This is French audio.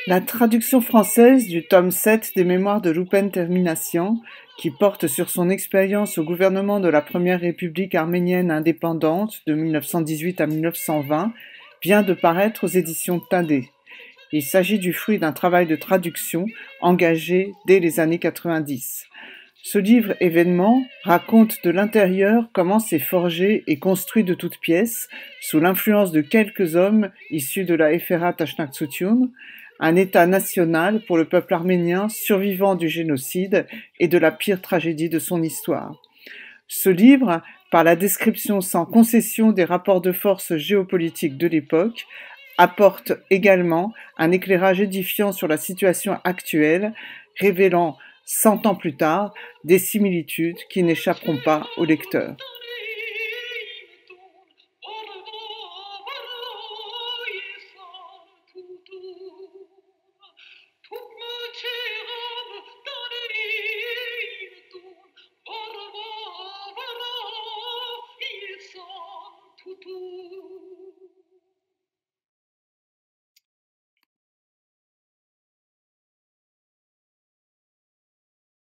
La traduction française du tome 7 des Mémoires de Loupen Terminassian, qui porte sur son expérience au gouvernement de la Première République arménienne indépendante de 1918 à 1920, vient de paraître aux éditions Tadé. Il s'agit du fruit d'un travail de traduction engagé dès les années 90. Ce livre événement raconte de l'intérieur comment s'est forgé et construit de toutes pièces, sous l'influence de quelques hommes issus de la Efera Tashnaktsutiun, un État national pour le peuple arménien survivant du génocide et de la pire tragédie de son histoire. Ce livre, par la description sans concession des rapports de force géopolitiques de l'époque, apporte également un éclairage édifiant sur la situation actuelle, révélant 100 ans plus tard des similitudes qui n'échapperont pas au lecteur.